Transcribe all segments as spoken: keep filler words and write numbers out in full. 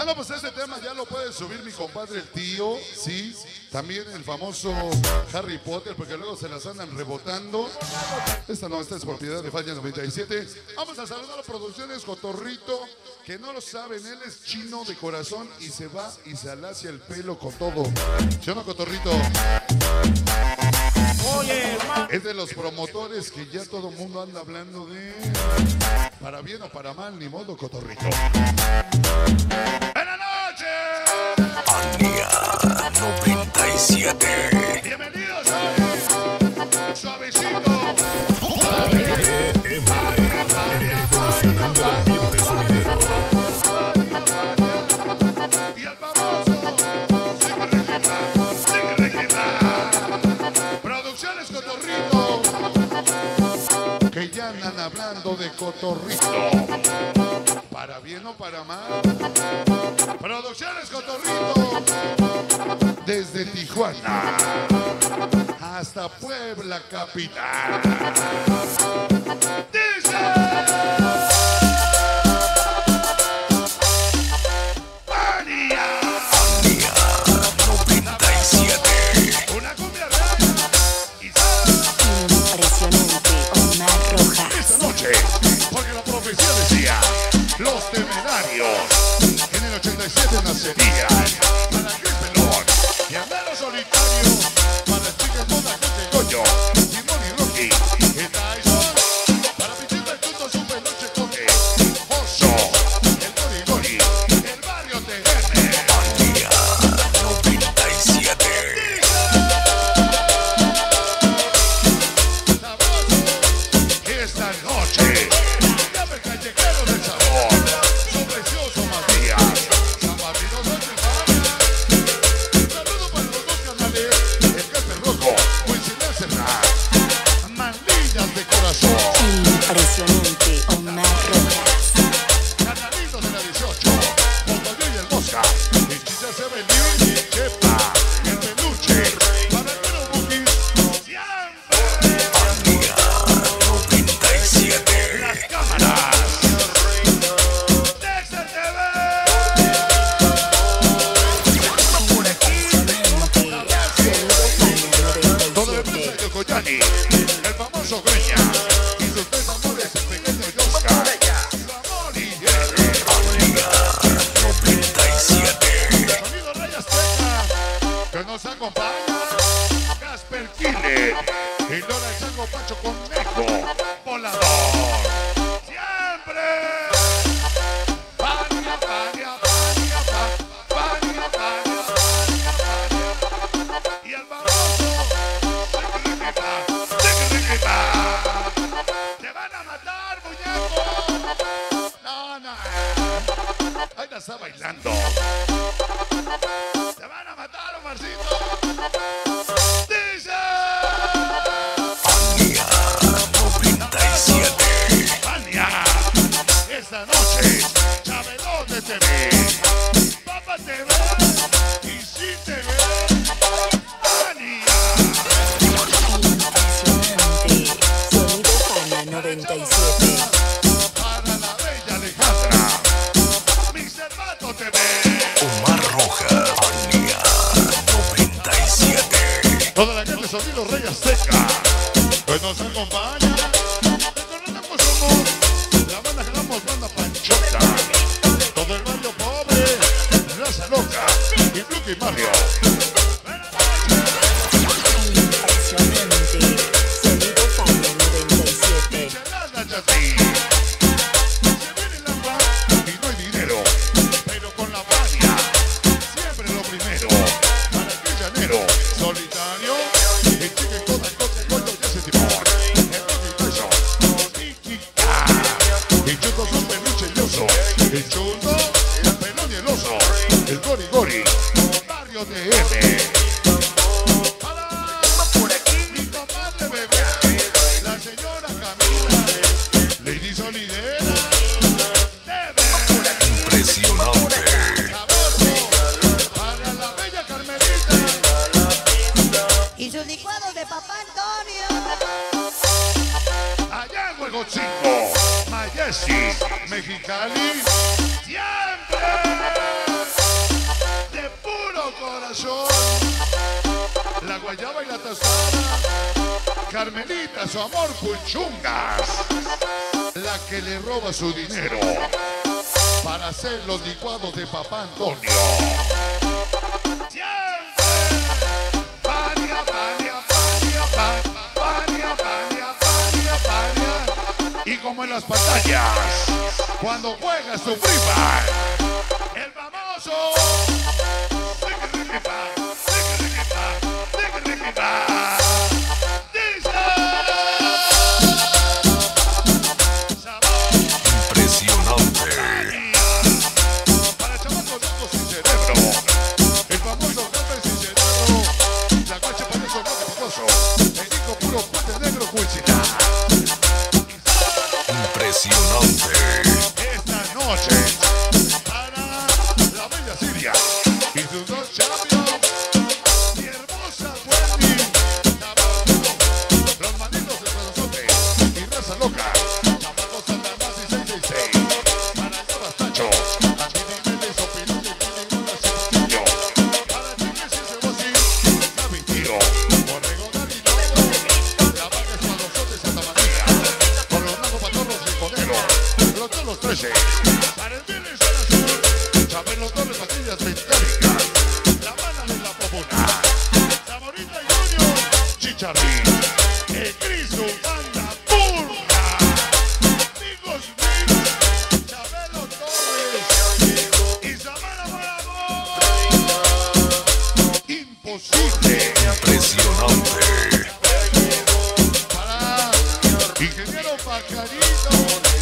Ah, no, pues este tema ya lo puede subir mi compadre el tío, sí. También el famoso Harry Potter, porque luego se las andan rebotando. Esta no, esta es propiedad de Falla noventa y siete. Vamos a saludar a Producciones Cotorrito, que no lo saben, él es chino de corazón y se va y se alacia el pelo con todo. ¿Sí o no, Cotorrito? Oye, es de los promotores que ya todo el mundo anda hablando de... Para bien o para mal, ni modo, Cotorrito. ¡Buenas noches! Fania noventa y siete. Bienvenidos a Suavecito. Y al famoso Producciones Cotorrito, que ya andan hablando de Cotorrito. Para bien o para mal. Producciones Cotorrito, desde Tijuana hasta Puebla capital. Dice Fania noventa y siete. una cumbia real y Impresionante, Omar Rojas. esta noche, porque la profecía decía: los temerarios en el ochenta y siete nacerían para Cris Pelón y Andalo Solitario, para el chico Moda Coche Simón y Rocky, y Tyson, para Pichita el Tuto su peluche coge, Oso, el Gori Gori, el barrio T M. Fania noventa y siete. Esta noche, llame callejero del sabor, su precioso Matías, San Martino Sánchez Vargas. Un saludo para los dos canales, el Jefe Rojo, Coincidencia Serra, Mandillas de Corazón, Impresionante, Omar Rojas. Canalitos de la dieciocho, Montaño y el Mosca, el Chicha Sebelín, Chepa, el Peluche, para el Pero Bookies, siempre Fania noventa y siete. las cámaras. Dexter T V. Todo el mundo de Coyani, el famoso Greña y sus tres amores, el pequeño Yosca, Ramón y Jerry. Fania noventa y siete. Sonido Raya Azteca, que nos acompaña Casper Kile y Lola el Chango Pacho Conejo, volador. Siempre. Fania, Fania, Fania, Fania, Fania, Fania, Fania. Y el famoso ¡te van a matar, muñeco! No, no. Ahí la está bailando. ¡Te van a matar, Omarcito! ¡Dice! Fania noventa y siete. ¡Fania! Esta noche, Chabelote T V, Papa T V y Sí T V. ¡Fania! Impresionante. Sonido Fania noventa y siete. Para la bella Alejandra, mister Mato T V. Omar Rojas. Fania noventa y siete. Toda la gente Sonido Rey Azteca, que nos acompaña. Recordemos somos la banda que damos banda Panchota. Todo el barrio pobre, Raza Loca y Luke y Mario. Impresionante. Sonido Fania noventa y siete. Chelada Yasmín. Se viene el agua y no hay dinero, pero con la Fania siempre lo primero. Para el llanero, solitario, el chique con el coche, con los ese timón. El toque y peso, Tiki-ta. El chuto con peluche y oso. El chuto, el pelón y el oso. El gori gori, barrio T M. Para mi comadre bebé, la señora Camila, Lady Solidera, Debe, Impresionante. Sabroso, para la bella Carmelita, Y sus licuados de papá Antonio. allá en Hueco Chico, Majestic, Mexicali, siempre. passion, la guayaba y la tostada. Carmelita, su amor, Puchungas, la que le roba su dinero para hacer los licuados de Papá Antonio. Siempre, Fania, Fania, Fania, Fania, Fania, Fania, Fania. Y como en las pantallas, cuando juegas tu Free Fire, el famoso Ricky Ricky Pa, Ricky Ricky Pa, Ricky Ricky Pa. Para chamacos locos sin cerebro, el famoso golpe sin cerebro, la guacha para eso no peligroso, el hijo puro puente negro cuichita. Impresionante. Esta noche, para la bella Siria y sus dos champions, mi hermosa Wendy, los manitos de Tradozote y raza loca, chamacos Satanás y seis seis seis, para el Bastacho, Antiniveles, Opinón y Pinigunas y Castillo, para Chiques y Cebosí, Gaby Tío, Borrego Garinado, la vaca Tradozote Santa María, con los magos patorros de Conero, los todos trece, para el Viernes Azul, Chabelo Torres, Patillas Metálicas, la banda de la Popuna, Zamorita Junior, Chicharrín, el Cristo, banda burra, amigos míos, Chabelo Torres, y Samara Bravo, imposible, Impresionante. para Ingeniero Pajarito,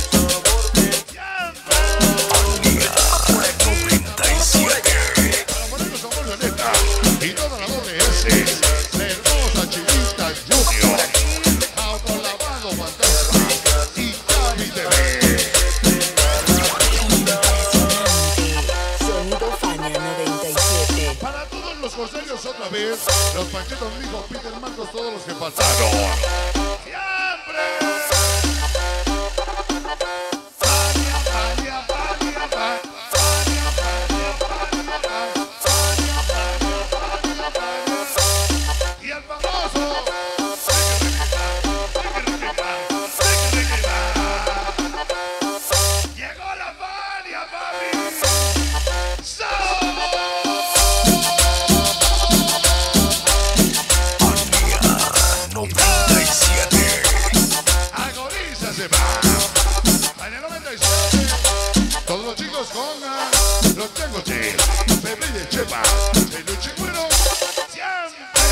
noventa y siete. para Moreno Samuel Violeta y toda la doble S, la hermosa Chivita Junior, Autolavado Fantasma y Gaby T V. Impresionante. Sonido Fania noventa y siete. Para todos los corsarios otra vez, los Panchitos Mijo, Peter Marcos, todos los que faltaron. ¡Siempre! Fania, Fania, Fania, Fania, Fania, Fania, Fania, Fania, Fania, Fania, Fania. Y el famoso llegó la Fania, papi. ¡So! noventa y siete. Agoniza se va. En el noventa y siete, todos los chicos con ah, los tengo de Pepe y de Chepa, Peluche Cuero, siempre.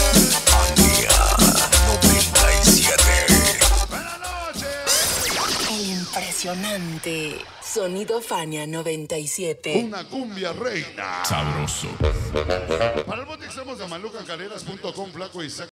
noventa y siete. Buenas noches. El impresionante. Sonido Fania noventa y siete. Una cumbia reina. Sabroso. Para el bote estamos de maluca caleras punto com, flaco y saca.